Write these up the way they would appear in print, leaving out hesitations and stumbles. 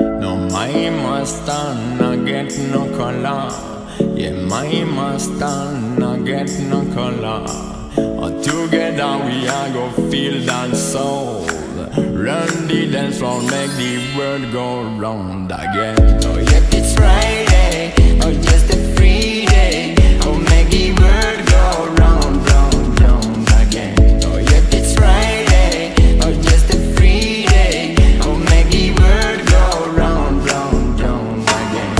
No, my Mustang not get no color. Yeah, my Mustang not get no color. Together we are go feel that soul. Run the dance floor, make the world go round again. Oh yeah, it's Friday, oh just a free day. Oh make the world go round, round, round again. Oh yeah, it's Friday, oh just a free day. Oh make the world go round, round, round again.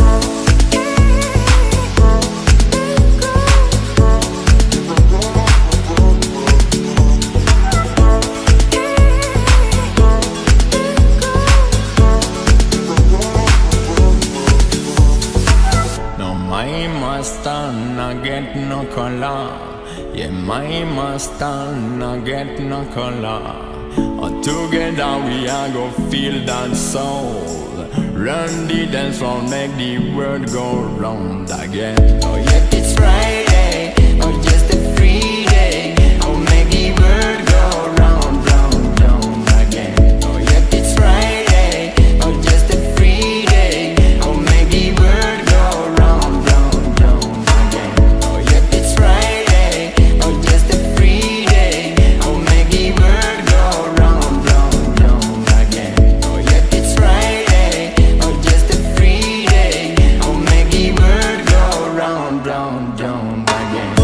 My Mustang not get no color. Yeah, my Mustang not get no color. Together we are go feel that soul. Run the dance floor, make the world go round again. Oh yeah, it's Friday, oh just a free day. Oh make the world go round, round, round again. Oh yeah, it's Friday, oh just a free day. Oh make the world go round, round, round again. Oh yeah, it's Friday, oh just a free day. Oh make the world go round, round, round again. Oh yeah, it's Friday, oh just a free day. Oh make the world go round, round, round again.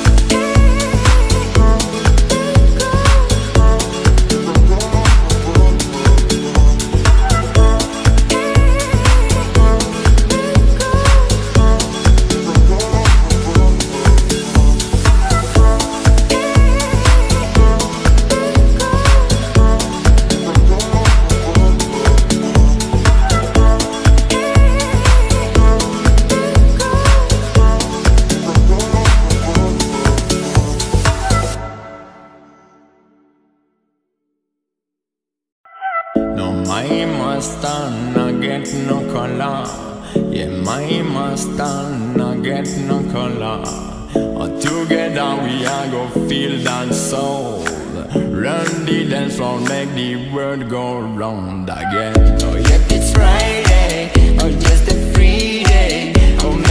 No, my Mustang not get no color. Yeah, my Mustang not get no color. Together we are go feel that soul. Run the dance floor, make the world go round again. Oh yeah, it's Friday, oh just a free day. Oh